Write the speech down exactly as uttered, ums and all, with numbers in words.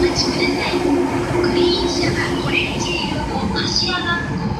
待ちください。グリーン車がオレンジ色の柱が